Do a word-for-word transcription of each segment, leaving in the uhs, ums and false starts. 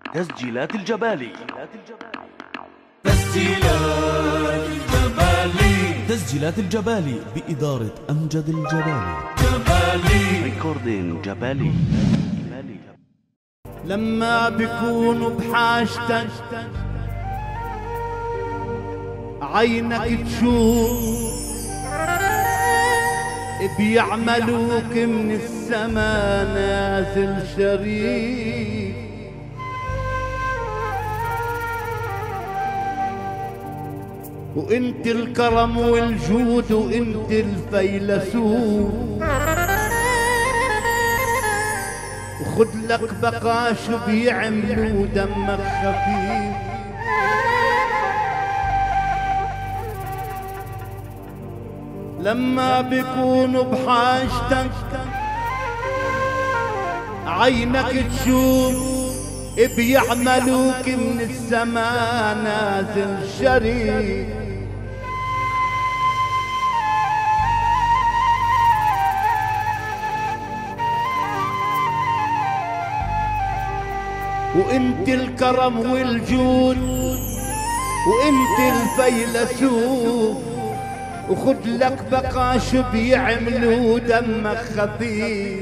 تسجيلات الجبالي. تسجيلات الجبالي. تسجيلات الجبالي بإدارة أمجد الجبالي. جبالي ريكوردين جبالي. لما بيكونوا بحاجتك عينك تشوف بيعملوك من السما نازل شريف، وانت الكرم والجود وانت الفيلسوف، وخد لك بقى شو بيعملوا دمك خفيف. لما بيكونوا بحاجتك عينك تشوف بيعملوك من السما نازل شريف، وانت الكرم والجود وانت الفيلسوف، وخد لك بقى شو بيعملوا دمك خفيف.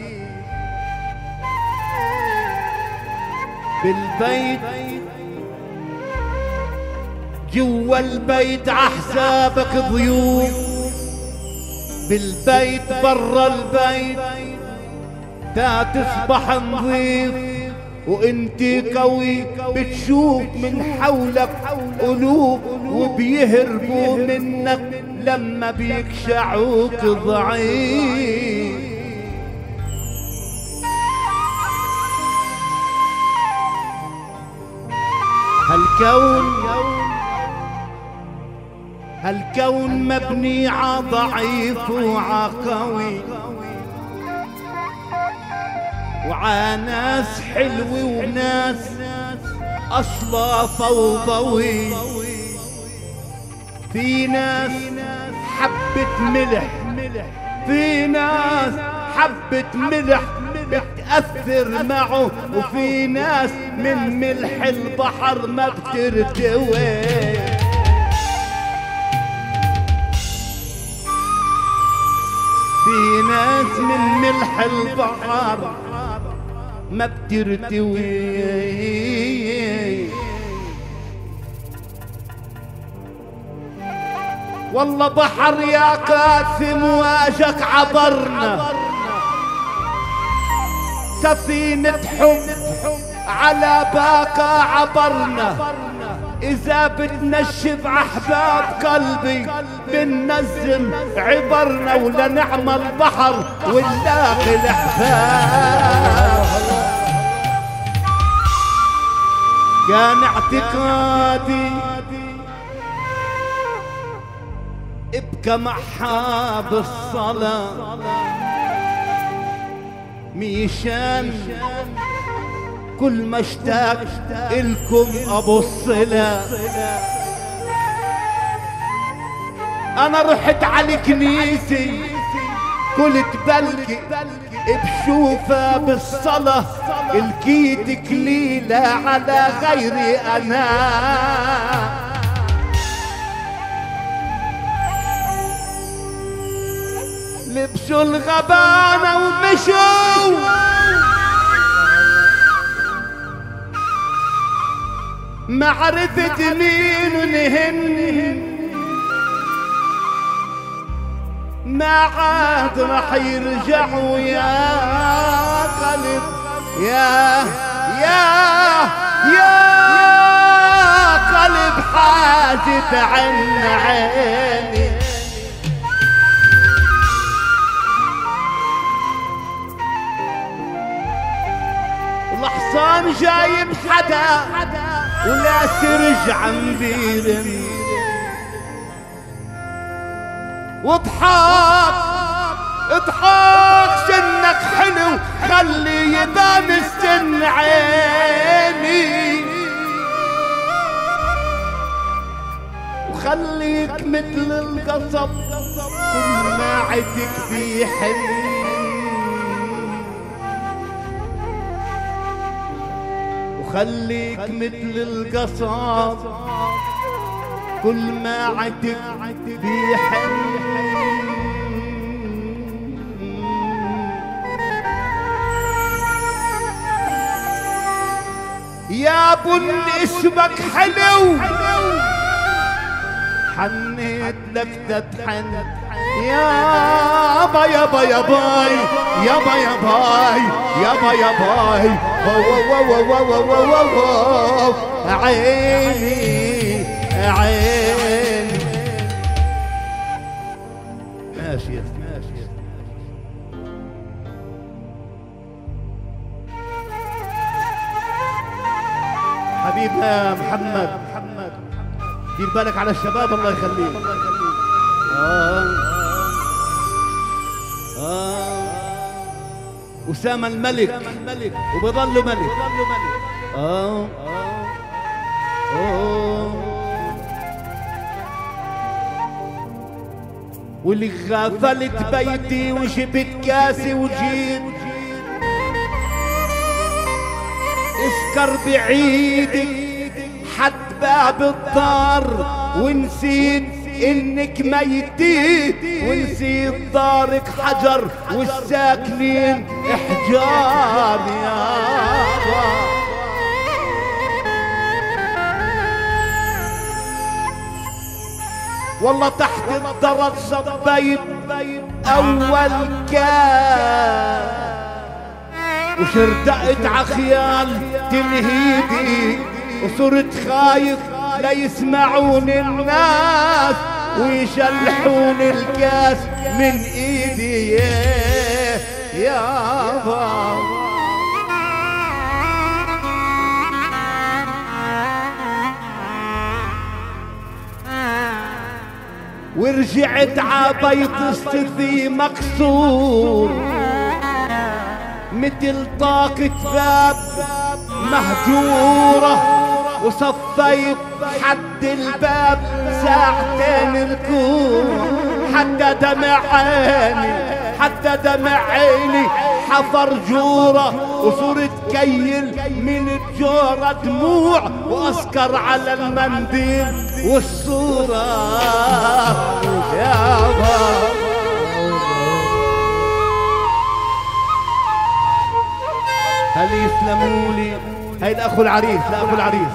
بالبيت جوا البيت عحسابك ضيوف، بالبيت برا البيت تا تصبح نظيف، وانت قوي بتشوف من حولك قلوب وبيهربوا منك لما بيكشعوك ضعيف. هالكون هالكون مبني ع ضعيف وع قوي، وع ناس حلوة وناس أصلا فوضوي. في ناس حبة ملح، في ناس حبة ملح بتأثر معه، وفي ناس من ملح البحر ما بترتوي. في ناس من ملح البحر ما بترتوي. والله بحر يا قاسم واجك عبرنا، سفينة حب على باقة عبرنا. إذا بتنشف أحباب قلبي بننزل عبرنا، ولا نعمل بحر ونلاقي الأحباب. كان اعتقادي ابكى معها بالصلاة، ميشان كل ما اشتاق الكم ابص لها. انا رحت على الكنيسة قلت بلكي بشوفها بالصلاة، لقيت كليلة على غيري انا. لبسوا الغبانة ومشوا معرفة مين ونهن، ما عاد رح يرجعوا يا قلب يا يا يا قلب حاجة عن عيني. الحصان جايب حدا ولا سرج عم بيرن، واضحك اضحك سنك حلو خلي يبان السن عيني، وخليك مثل القصب كل ما عدك في حن، وخليك مثل القصب كل ما عتب بيحن. يا بن اسمك حلو حنيت لك تتحن. يابا يابا يا باي يابا يا باي يابا يا باي عيني عيني. ماشي ماشي. حبيبنا محمد محمد دير بالك على الشباب الله يخليك. آه. آه. أسامة الملك وبيضل ملك. آه. آه. واللي غفلت بيتي وجبت كاسي وجيت اسكر بعيدك حد باب الدار ونسيت انك ميتين ونسيت دارك حجر والساكنين احجار. يابا والله تحت الدرج صبيت اول كان وشردقت عخيال تنهيدي وصرت خايف لا يسمعون الناس ويشلحون الكاس من ايدي. يابا ورجعت عبيت الصفي مكسور مثل طاقة باب مهجورة وصفيت حد الباب ساعتين ركوع حتى دمع عيني حتى دمع عيني حفر جورة وصرت كيل من الجورة دموع واسكر على المنديل والصورة. يابا هل يسلمولي هاي الاخو العريس لا اخو العريس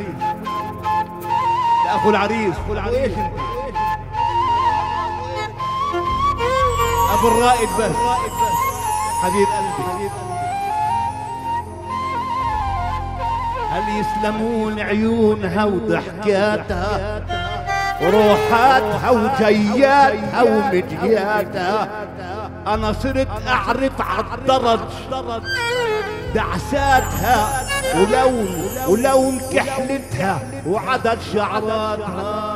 لا اخو العريس ايش انت ابو الرائد بس حبيب قلبي. هل يسلمون عيونها وضحكاتها وروحاتها وجياتها ومجياتها. انا صرت اعرف عالدرج دعساتها ولون ولون كحلتها وعدد شعراتها.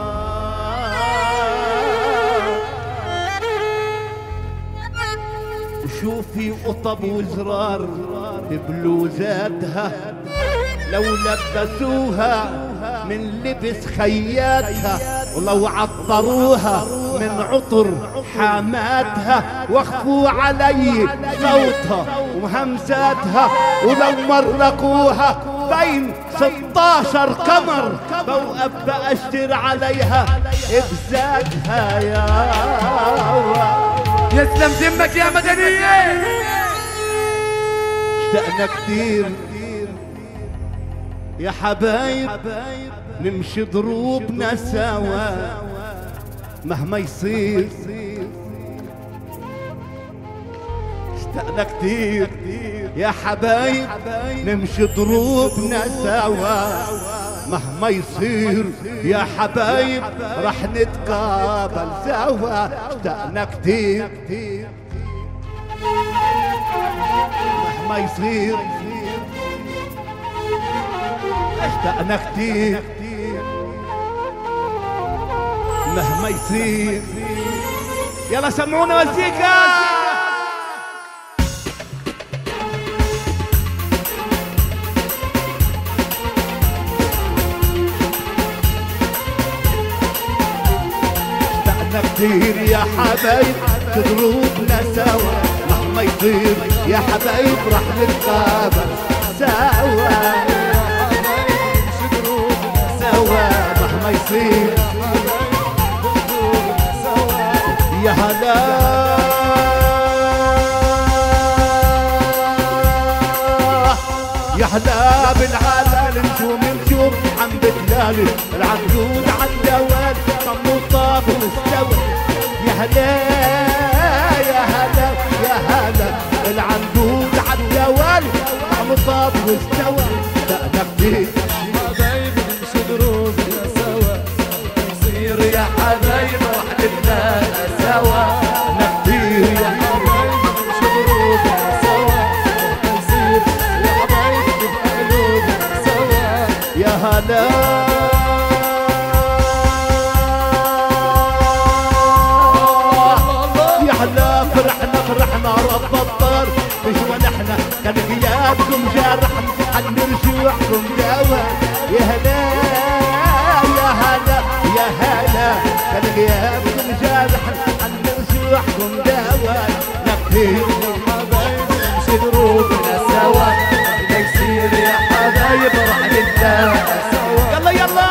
وشوفي قطب وزرار ببلوزاتها لو لبسوها من لبس خياتها ولو عطروها من عطر حاماتها واخفوا علي صوتها وهمساتها ولو مرقوها بين ستاشر قمر بوقف بأشتر عليها بذاتها. يا يسلم ذمك يا مدنية. اشتقنا كتير يا حبايب نمشي ضروبنا سوا مهما يصير. اشتقنا كتير يا حبايب نمشي ضروبنا سوا مهما يصير. يا حبايب رح نتقابل سوا. اشتقنا كتير مهما يصير. اشتقنا كتير مهما يصير. يلا سمعونا مزيكا. اشتقنا كتير يا حبايب تضربنا سوا مهما يصير. يا حبايب رح نتقابل سوا. نصيب يا هلا يا هلا بالعالم نجوم نجوم عم بتلالي العقود عالدوال طم وطاب واستوى يا هلا يا هلا يا هلا العنقود عالدوال طم وطاب واستوى دقنا كتير حبايبي نمشي دروبنا سوا نصير يا حبايب وحدتنا سوا نكتير يا حبايبي نمشي دروبنا سوا نصير يا حبايبي بقلوبنا سوا يا هلا يا هلا فرحنا فرحنا رب الطار مش ونحنا كان غيابكم جارحنا حنرجوعكم دوا يا هلا يا هلا يا هلا كان غيابكم جارحنا حنرجوعكم دوا نكتير حبايبي نمشي دروبنا سوا نصير يا حبايب وحدتنا سوا يلا يلا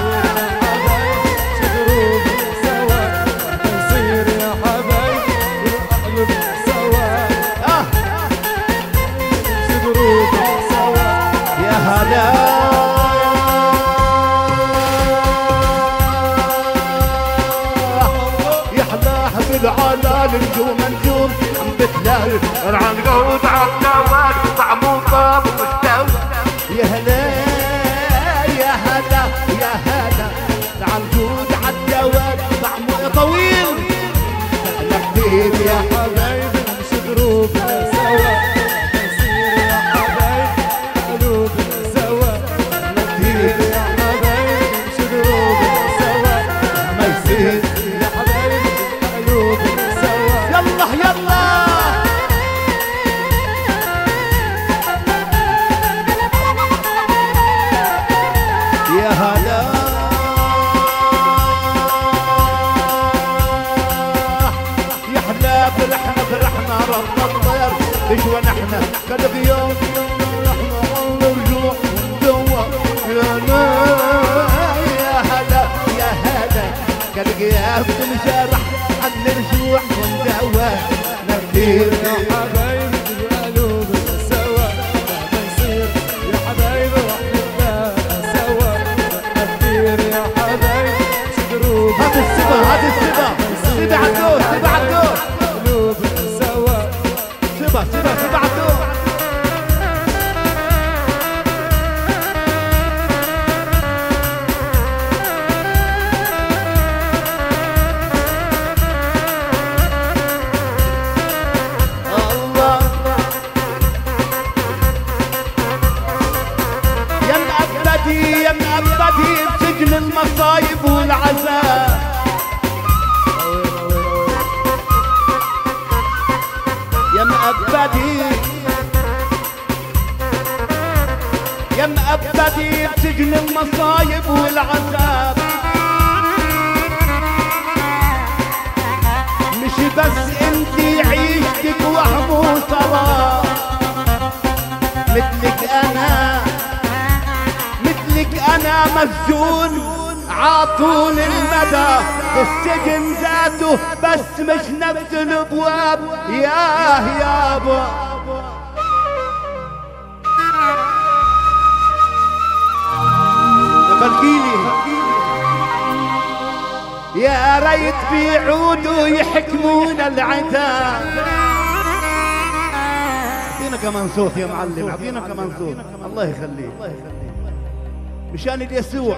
العلا نجوم نجوم عم بتلاقي العنقود عالدوال طعم وطاب واستوى يا هلا يا هلا يا هلا العنقود عالدوال طعمه طويل انا كتير يا حبايبي نمشي دروبنا سوا نصير يا حبايبي قلوبنا سوا كتير يا حبايبي نمشي دروبنا سوا ما يصير يا حبايبي قلوبنا سوا يلا يلا يا هلا يا هلا فرحنا فرحنا رب الطير ايش ونحنا كل يوم رحنا ونرجوع وندور يا لا يا هلا يا هلا كل غيابكم جرح حنرجوع وندور نكتير يا حبايبي بقلوبنا سوا نصير يا حبايبي وحدتنا سوا كتير يا حبايبي شدروب هات السبا هات السبا سبا عالدور سبا عالدور قلوبنا سوا سبا سبا سبا عالدور الله يا مأبدي يا مأبدي بسجن المصايب والعذاب يا مأبدي يا مأبدي بسجن المصايب والعذاب مش بس انتي عيشتك وهم وصلاة مثلك انا مثلك انا مسجون عطول المدى السجن ذاته بس مش نفس الابواب ياه يابا بلقيلي يا ريت بيعودوا يحكمون العتاب اعطينا كمان صوت يا معلم اعطينا كمان صوت الله يخليك مشان اليسوع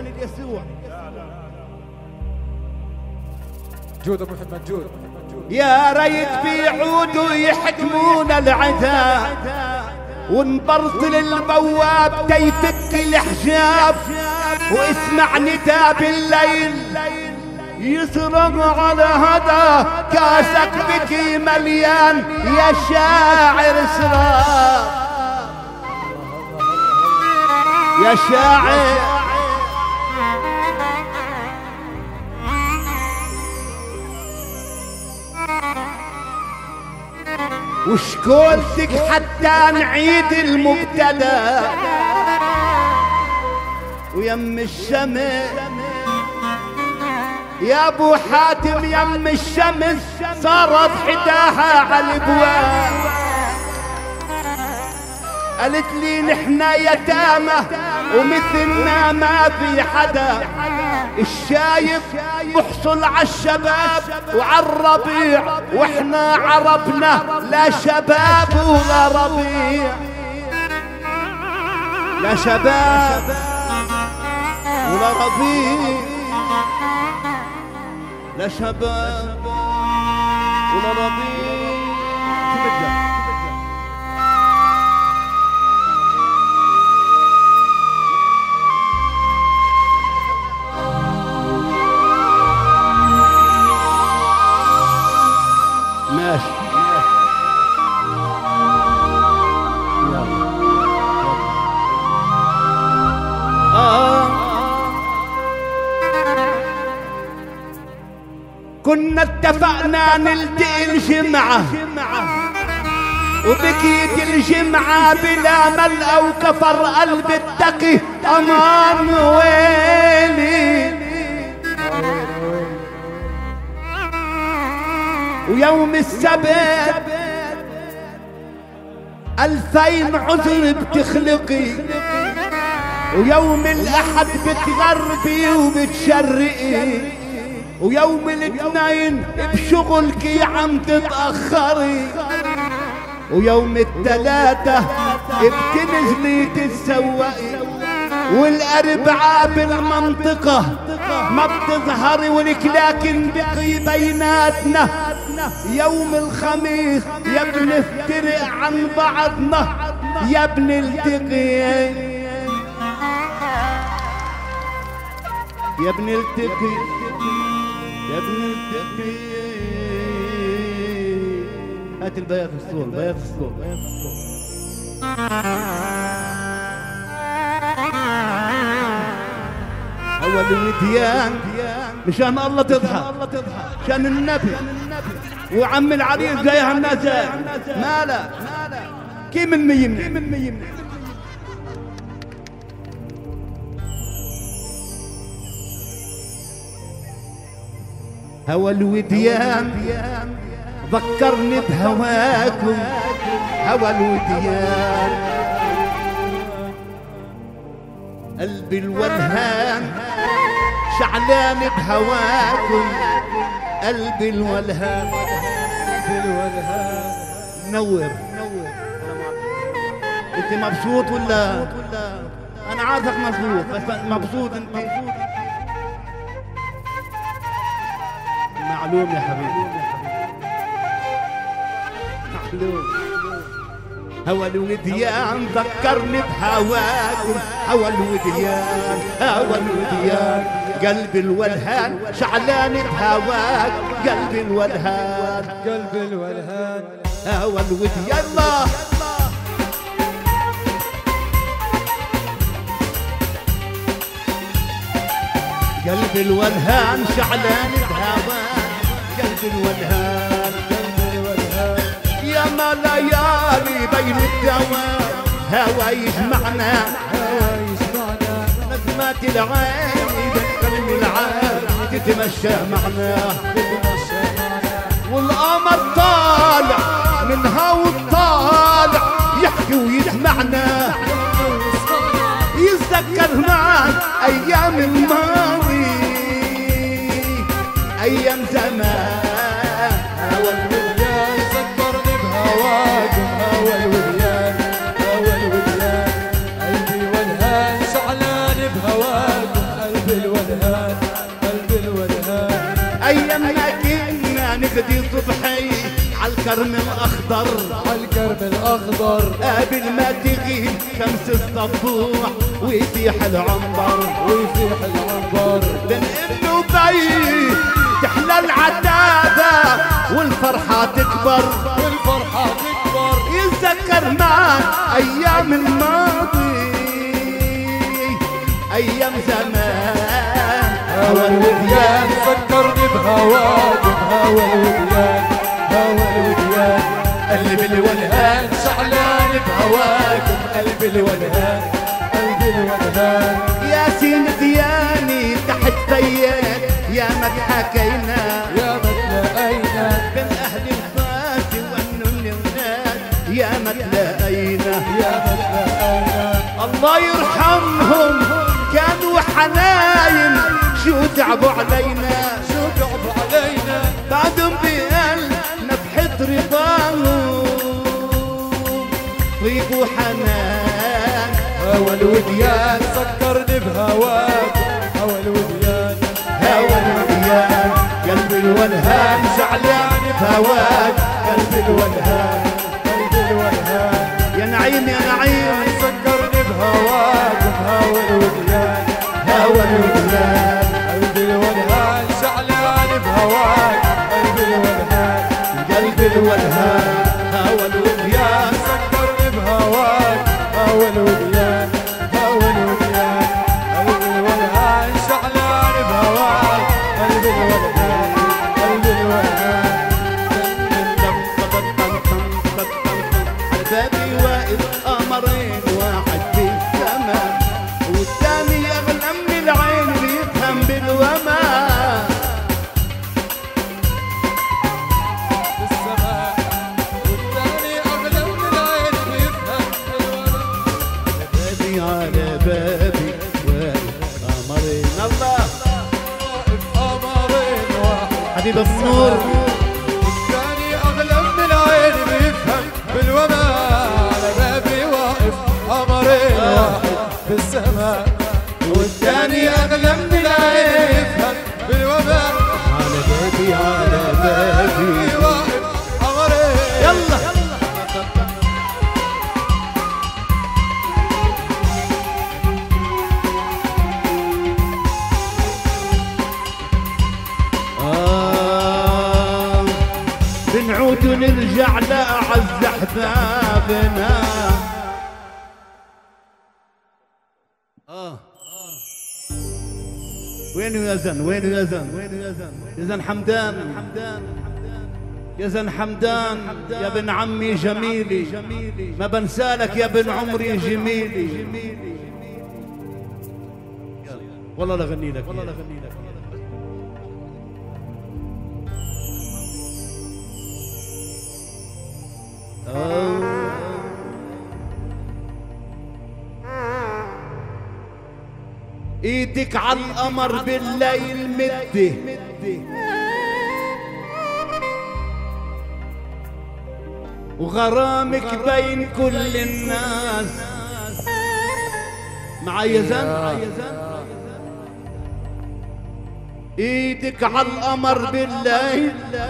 جود ابو محمد جود يا ريت بيعودوا يحكمون العتاب ونبرطل البواب تيفك الحجاب واسمع نداء بالليل يسرق على هذا كاسك بكي مليان يا شاعر اسراء يا شاعر وشكولتك حتى نعيد المبتدا ويم الشمس يا ابو حاتم يم الشمس صارت حداها على الابواب، قالت لي نحنا يتامى ومثلنا ما في حدا، الشايف محصل عالشباب وعالربيع، واحنا عربنا لا شباب ولا ربيع، لا شباب ولا ربيع، لا شباب ولا ربيع. شو بدك؟ ماشي آه. كنا اتفقنا نلتقي الجمعة وبكيت الجمعة بلا ملأ وكفر قلب التقي، أمان ويلي. ويوم السبت ألفين عذر بتخلقي، ويوم الأحد بتغربي وبتشرقي، ويوم الاثنين بشغلك عم تتأخري، ويوم الثلاثة بتنزلي تتسوقي، والأربعاء بالمنطقة ما بتظهري ولك لكن بقي بيناتنا. يوم الخميس يا بنفترق عن بعضنا يا بنلتقي، يا بنلتقي يا بنلتقي. هات البياض الصور، بياض الصور، بياض الصور. أول الوديان مشان الله تضحك، مشان النبي وعم العريس زي هالناس مالا كي من ميمني. هوى الوديان ذكرني بهواكم، هوى الوديان قلبي الولهان شعلان بهواكم، قلبي الولهان الولهان. نور نور. انت مبسوط ولا؟ انا عارفك مبسوط، بس مبسوط انت؟ معلوم يا حبيبي، معلوم. هوى الوديان ذكرني بهواكم، هوى الوديان هوى الوديان قلبي الولهان شعلان بهواك، قلبي الولهان قلبي الولهان هوى الوديان. الله قلبي الولهان شعلان بهواك، قلبي الولهان قلبي الولهان. يا ما ليالي بين الدوام هوا يجمعنا، هوا يجمعنا، نسمات العين يذكرني العين تتمشى معنا، تتمشى معنا. والقمر طالع منها والطالع يحكي ويسمعنا، يتذكر معنا ايام الماضي ايام زمان. هوى الوديان ذكرني بهواكم، هوى الوديان هوى الوديان. قلبي ولهان شعلان بهواكم، قلبي الولهان قلبي الولهان. ايامنا كنا نفدي صبحي عالكرم الاخضر، عالكرم الاخضر قبل ما تغيب شمس الصبوح ويفيح العنبر، ويفيح العنبر. بين ابن وبي تحلى العتابة والفرحة تكبر، والفرحة تكبر. يتذكر معك ايام الماضي ايام زمان. هوى الوديان ذكرني بهواكم، هوى الوديان هوى الوديان. قلبي الولهان شعلان بهواكم، قلبي الولهان قلبي الولهان. يا سين دياني تحت فيك يا ما حكينا يا متلاقينا بين أهل الفات والنون الناس يا متلاقينا يا متلاقينا الله يرحمهم كانوا حنايم شو تعبوا علينا شو تعبوا علينا بعدهم بقلبنا بحط رضاهم طيب وحنان هوى الوديان سكرني بهواك هوى الوديان هوى الوديان قلبي الولهان زعلان بهواك قلبي الولهان قلبي الولهان يا نعيم يا نعيم سكرني بهواك بهوى الوديان هوى الوديان قلبي الولهان زعلان بهواك قلبي الولهان قلبي الولهان هوى الوديان سكرني بهواك هوى الوديان هوى الوديان قلبي الولهان زعلان بهواك قلبي الولهان قلبي الولهان على بابي واقف قمرين واحد في السماء والثاني اغلى من العين بيفهم بالوما بالسماء والثاني أغلى من العين بيفهم بالوما بابي على بابي واقف قمرين الله واقف قمرين واحد حبيب النور والثاني أغلى من العين بيفهم بالوما على بابي واقف قمرين واحد بالسماء والثاني أغلى من العين بيفهم بالوما على بابي على بابي واقف قمرين يلا آه بنعود ونرجع لأعز أحبابنا آه وينو يا زن وينو يا زن وينو يا زن يا زن حمدان يا زن حمدان يا ابن عمي جميلي ما بنسالك يا ابن عمري جميلي والله لغني لك والله لغني لك ايدك على القمر بالليل مدي وغرامك بين كل الناس معايا زن ايدك على القمر بالليل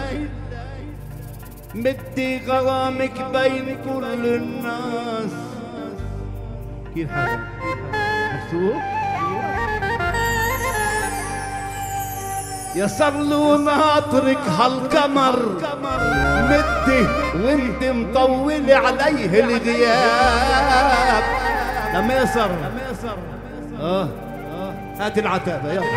مدي غرامك بين كل الناس كيف حالك؟ مبسوط؟ يا صرلو ناطرك هالقمر مدي وانت مطول عليه الغياب لما يصر اه هات العتابة يلا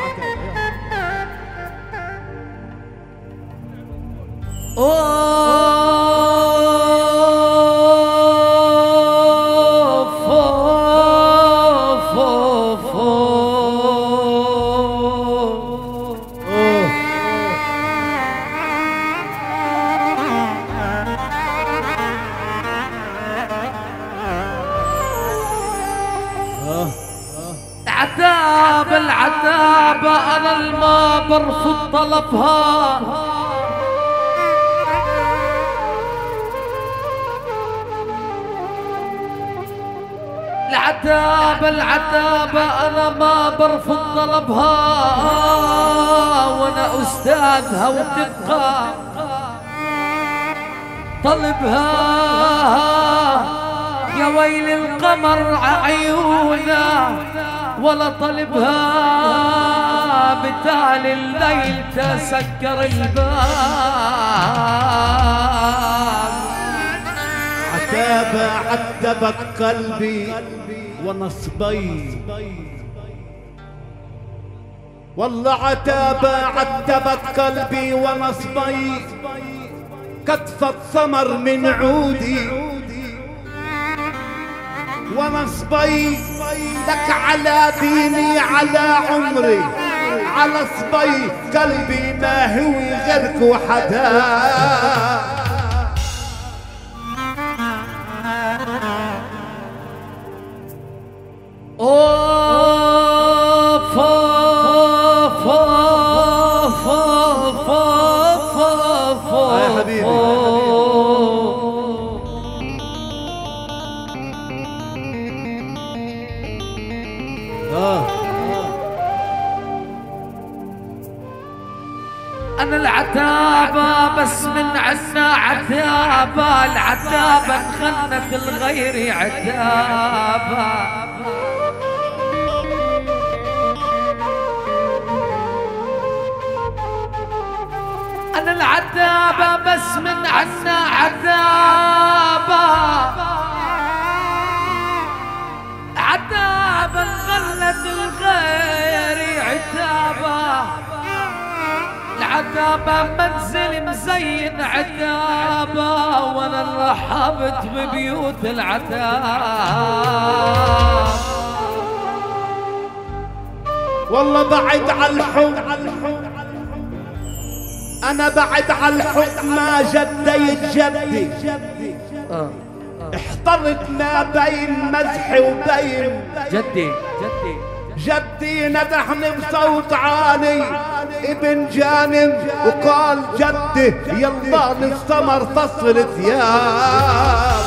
اوف اوف اوف عتاب العتاب انا الما برفض طلبها العتاب العتاب انا ما برفض طلبها وانا استاذها وتبقى طلبها يا ويل القمر عيونا ولا طلبها بتالي الليل تسكر الباب عتابة عتبك قلبي ونصبي والله عتابة عتبك قلبي ونصبي كتفت ثمر من عودي ونصبي لك على ديني على عمري على صبي قلبي ما هو غيرك وحدا. اوف اوف اوف اوف اوف آه يا حبيبي. أنا العتابة بس من عنا عتابة، العتابة انخنت الغير عتابة. أنا العتابة بس من عنا عتابة، عتابة انخنت الغير عتابة. العتابة منزل مزين عتابة، وانا انرحبت ببيوت العتاب. والله بعد على الحب، انا بعد على الحب ما جديت جدي. احترت ما بين مزحي وبين جدي جدي جدي. ندحني بصوت عالي ابن جانب وقال جدي يلا للسمر تصل ثياب.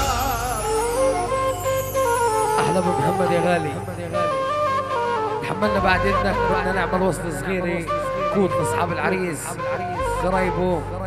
احلى ابو محمد يا غالي، تحملنا بعد اذنك بدنا نعمل وصل صغيره كود لاصحاب العريس قرايبه